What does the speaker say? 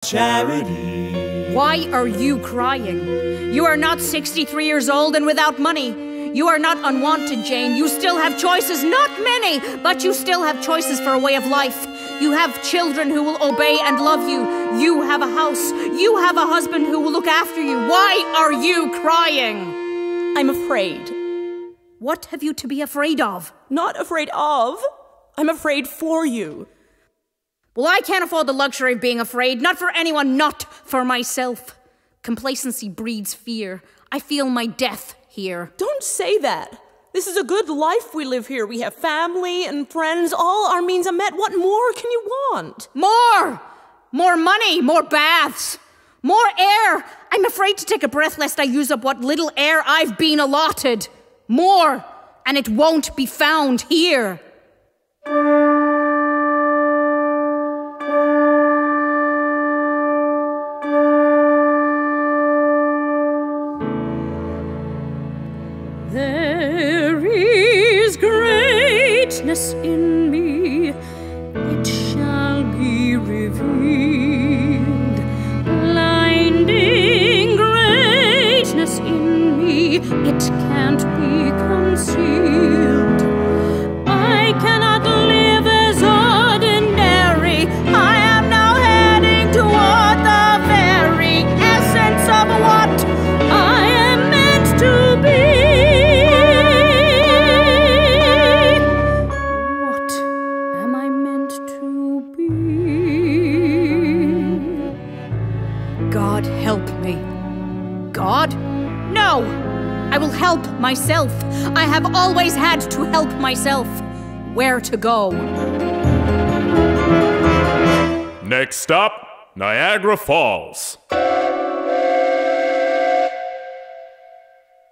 charity. Why are you crying? You are not 63 years old and without money. You are not unwanted, Jane. You still have choices, not many, but you still have choices for a way of life. You have children who will obey and love you. You have a house. You have a husband who will look after you. Why are you crying? I'm afraid. What have you to be afraid of? Not afraid of. I'm afraid for you. Well, I can't afford the luxury of being afraid. Not for anyone, not for myself. Complacency breeds fear. I feel my death here. Don't say that. This is a good life we live here. We have family and friends, all our means are met. What more can you want? More! More money, more baths, more air. I'm afraid to take a breath lest I use up what little air I've been allotted. More, and it won't be found here. There is greatness in me, it shall be revealed. Blinding greatness in me, it can't be concealed. I cannot live as ordinary. I am now heading toward the very essence of what I am meant to be. God help me. God? No! I will help myself. I have always had to help myself. Where to go? Next stop, Niagara Falls.